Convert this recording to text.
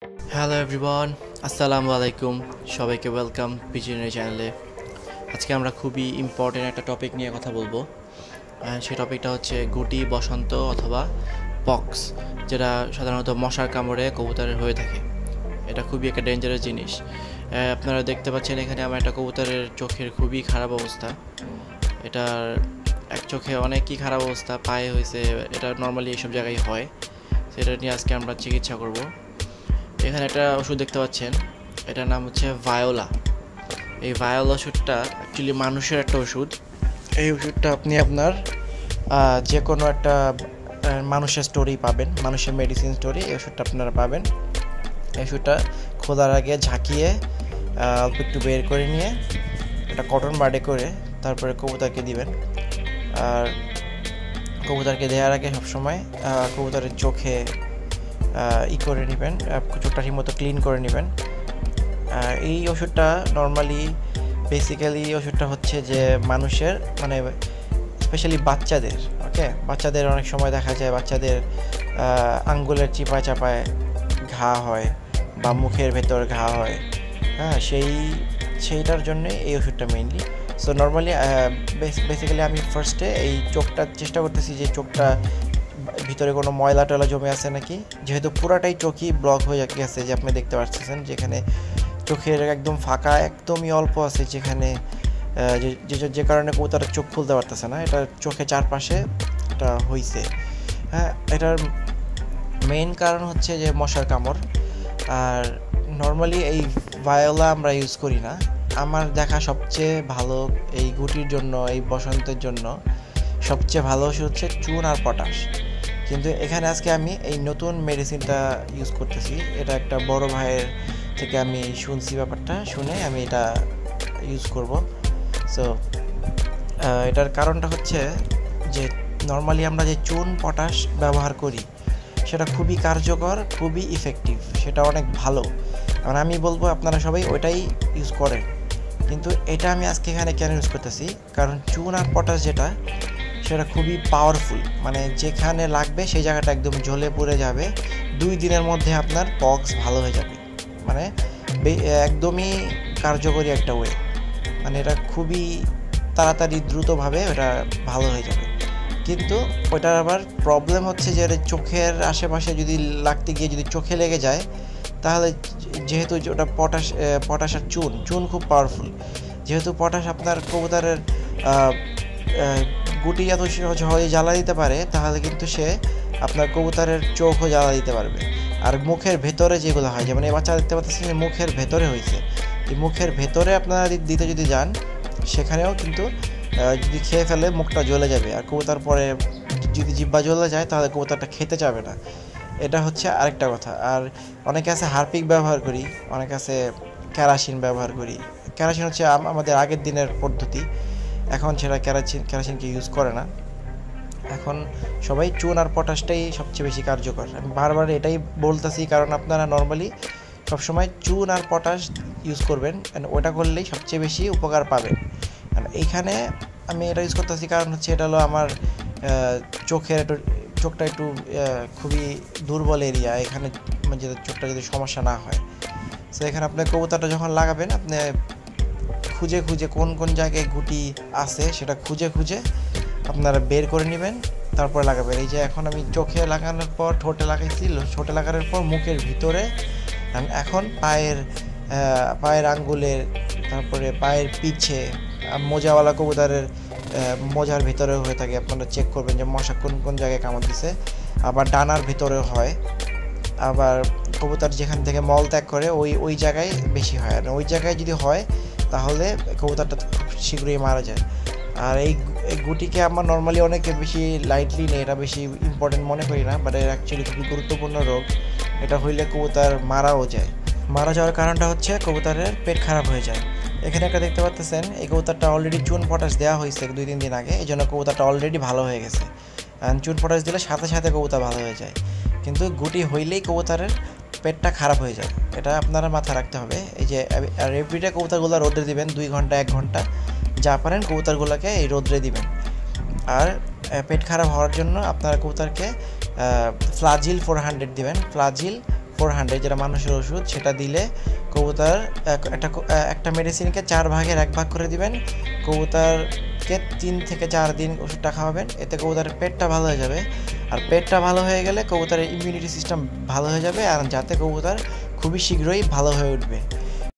Hello everyone, আসসালামু আলাইকুম। সবাইকে ওয়েলকাম পিজিনের চ্যানেলে। আজকে আমরা খুবই ইম্পর্টেন্ট একটা টপিক নিয়ে কথা বলবো। সেই টপিকটা হচ্ছে গুটি বসন্ত অথবা পক্স, যেটা সাধারণত মশার কামড়ে কবুতরের হয়ে থাকে। এটা খুবই একটা ডেঞ্জারাস জিনিস। আপনারা দেখতে পাচ্ছেন এখানে আমার একটা কবুতরের চোখের খুবই খারাপ অবস্থা। এটার এক চোখে অনেকই খারাপ অবস্থা, পায়ে হয়েছে। এটা নর্মালি এইসব জায়গায় হয়। সেটা নিয়ে আজকে আমরা চিকিৎসা করব। এখানে একটা ওষুধ দেখতে পাচ্ছেন, এটার নাম হচ্ছে ভায়োলা। এই ভায়োলা ওষুধটা অ্যাকচুয়ালি মানুষের একটা ওষুধ। এই ওষুধটা আপনি আপনার যে কোনো একটা মানুষের স্টোরেই পাবেন, মানুষের মেডিসিন স্টোরে এই ওষুধটা আপনারা পাবেন। এই ওষুধটা খোলার আগে ঝাঁকিয়ে অল্প একটু বের করে নিয়ে একটা কটন বাডে করে তারপরে কবুতরকে দিবেন। আর কবুতরকে দেওয়ার আগে সবসময় কবুতরের চোখে করে নেবেন, চোখটা ঠিক মতো ক্লিন করে নেবেন। এই ওষুধটা নর্মালি বেসিক্যালি ওষুধটা হচ্ছে যে মানুষের মানে স্পেশালি বাচ্চাদের, বাচ্চাদের অনেক সময় দেখা যায় বাচ্চাদের আঙ্গুলের চিপায় চাপায় ঘা হয় বা মুখের ভেতর ঘা হয়। সেইটার জন্যে এই ওষুধটা মেইনলি। সো নর্মালি বেসিক্যালি আমি ফার্স্টে এই চোখটা চেষ্টা করতেছি যে চোখটা ভিতরে কোনো ময়লা টয়লা জমে আছে নাকি, যেহেতু পুরাটাই চোখই ব্লক হয়ে গেছে, যে আপনি দেখতে পাচ্ছেন যেখানে চোখের একদম ফাঁকা একদমই অল্প আছে, যেখানে যে কারণে কবুতরের চোখ খুলতে পারতেছে না। এটা চোখে চারপাশে এটা হয়েছে। এটার মেইন কারণ হচ্ছে যে মশার কামড়। আর নর্মালি এই ভায়োলা আমরা ইউজ করি না। আমার দেখা সবচেয়ে ভালো এই গুটির জন্য, এই বসন্তের জন্য সবচেয়ে ভালো ওষুধ হচ্ছে চুন আর পটাশ। কিন্তু এখানে আজকে আমি এই নতুন মেডিসিনটা ইউজ করতেছি। এটা একটা বড় ভাইয়ের থেকে আমি শুনছি, ব্যাপারটা শুনে আমি এটা ইউজ করব। সো এটার কারণটা হচ্ছে যে নর্মালি আমরা যে চুন পটাশ ব্যবহার করি সেটা খুবই কার্যকর, খুবই ইফেক্টিভ, সেটা অনেক ভালো। কারণ আমি বলবো আপনারা সবাই ওইটাই ইউজ করেন। কিন্তু এটা আমি আজকে এখানে কেন ইউজ করতেছি, কারণ চুন আর পটাশ যেটা সেটা খুবই পাওয়ারফুল। মানে যেখানে লাগবে সেই জায়গাটা একদম জ্বলে পুড়ে যাবে। 2 দিনের মধ্যে আপনার পক্স ভালো হয়ে যাবে। মানে একদমই কার্যকরী একটা ওয়ে। মানে এটা খুবই তাড়াতাড়ি দ্রুতভাবে ওটা ভালো হয়ে যাবে। কিন্তু ওইটার আবার প্রবলেম হচ্ছে যে চোখের আশেপাশে যদি লাগতে গিয়ে যদি চোখে লেগে যায়, তাহলে যেহেতু ওটা পটাশ আর চুন খুব পাওয়ারফুল, যেহেতু পটাশ আপনার কবুতরের গুটি এত সহজে জ্বালা দিতে পারে, তাহলে কিন্তু সে আপনার কবুতরের চোখও জ্বালা দিতে পারবে। আর মুখের ভেতরে যেগুলো হয়, যেমন এই বাচ্চা দেখতে পাচ্ছেন যে মুখের ভেতরে হয়েছে, এই মুখের ভেতরে আপনারা দিতে যদি যান, সেখানেও কিন্তু যদি খেয়ে ফেলে মুখটা জ্বলে যাবে। আর কবুতর পরে যদি জিহ্বা জ্বলে যায় তাহলে কবুতরটা খেতে যাবে না। এটা হচ্ছে আরেকটা কথা। আর অনেকে আছে হারপিক ব্যবহার করি, অনেকে আছে কেরাসিন ব্যবহার করি। কেরাসিন হচ্ছে আমাদের আগের দিনের পদ্ধতি, এখন সেটা কেরাসিনকে ইউজ করে না। এখন সবাই চুন আর পটাশটাই সবচেয়ে বেশি কার্যকর। আমি বারবার এটাই বলতেছি, কারণ আপনারা নর্মালি সবসময় চুন আর পটাশ ইউজ করবেন, ওটা করলেই সবচেয়ে বেশি উপকার পাবেন। এইখানে আমি এটা ইউজ করতেছি কারণ হচ্ছে এটা হলো আমার চোখটা একটু খুবই দুর্বল এরিয়া, এখানে যে চোখটা যদি সমস্যা না হয়। সো এখানে আপনার কবুতরটা যখন লাগাবেন, আপনি খুঁজে কোন জায়গায় গুটি আছে সেটা খুঁজে আপনারা বের করে নেবেন, তারপরে লাগাবেন। এই যে এখন আমি চোখে লাগানোর পর ঠোঁটে লাগাইছি, ঠোঁটে লাগানোর পর মুখের ভিতরে, এখন পায়ের আঙ্গুলের, তারপরে পায়ের পিছে, মোজাওয়ালা কবুতরের মোজার ভিতরেও হয়ে থাকে। আপনারা চেক করবেন যে মশা কোন জায়গায় কামড় দিছে। আবার ডানার ভিতরেও হয়। আবার কবুতর যেখান থেকে মল ত্যাগ করে ওই জায়গায় বেশি হয়। আর ওই জায়গায় যদি হয় তাহলে কবুতরটা খুব শীঘ্রই মারা যায়। আর এই গুটিকে আমরা নর্মালি অনেকে বেশি লাইটলি নেই, এটা বেশি ইম্পর্টেন্ট মনে করি না, বাট এর অ্যাকচুয়ালি খুবই গুরুত্বপূর্ণ রোগ। এটা হইলে কবুতর মারাও যায়। মারা যাওয়ার কারণটা হচ্ছে কবুতরের পেট খারাপ হয়ে যায়। এখানে একটা দেখতে পাচ্ছেন এই কবুতরটা অলরেডি চুন পটাশ দেওয়া হয়েছে 2-3 দিন আগে, এই জন্য কবুতরটা অলরেডি ভালো হয়ে গেছে। চুন পটাশ দিলে সাথে সাথে কবুতর ভালো হয়ে যায়, কিন্তু গুটি হইলেই কবুতরের পেটটা খারাপ হয়ে যায়। এটা আপনারা মাথায় রাখতে হবে। এই যে আর এভরিডে কবুতরগুলো রোদে দিবেন, 2 ঘন্টা 1 ঘন্টা যা পারেন কবুতরগুলোকে এই রোদ্রে দিবেন। আর পেট খারাপ হওয়ার জন্য আপনারা কবুতরকে ফ্লাজিল 400 দিবেন। ফ্লাজিল 400 যেটা মানুষের ওষুধ, সেটা দিলে কবুতর একটা মেডিসিনকে 4 ভাগের 1 ভাগ করে দিবেন। কবুতরকে 3 থেকে 4 দিন ওষুধটা খাওয়াবেন, এতে কবুতরের পেটটা ভালো হয়ে যাবে। আর পেটটা ভালো হয়ে গেলে কবুতরের ইমিউনিটি সিস্টেম ভালো হয়ে যাবে, আর যাতে কবুতর খুবই শীঘ্রই ভালো হয়ে উঠবে।